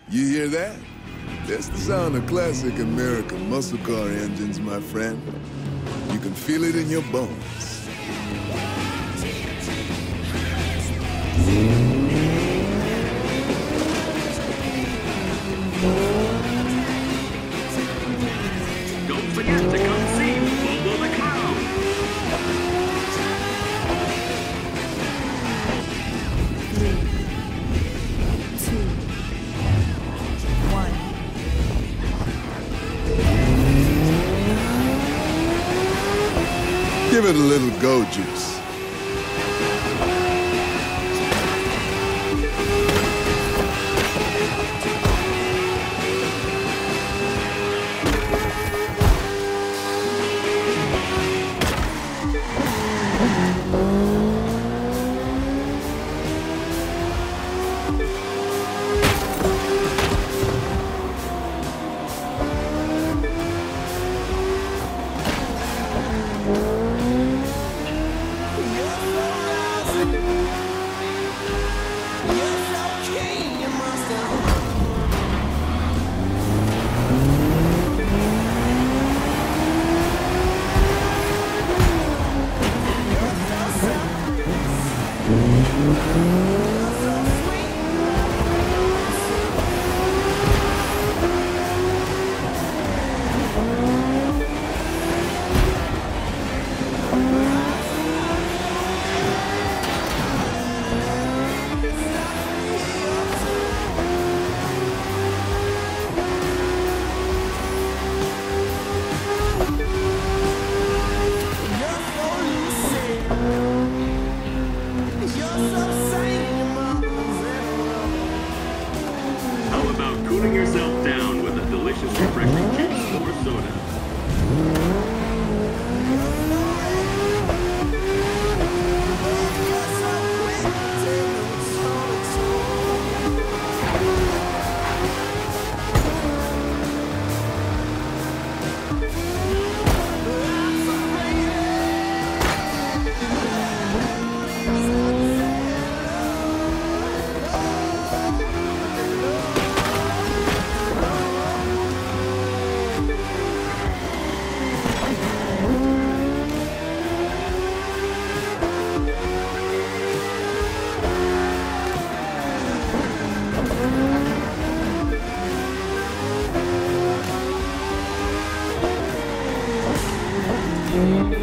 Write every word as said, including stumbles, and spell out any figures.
You hear that? That's the sound of classic American muscle car engines, my friend. You can feel it in your bones. Don't forget to come see Bobo the Clown. Three, two, one. Give it a little go juice. How about cooling yourself down with a delicious, refreshing juice or soda? Thank you.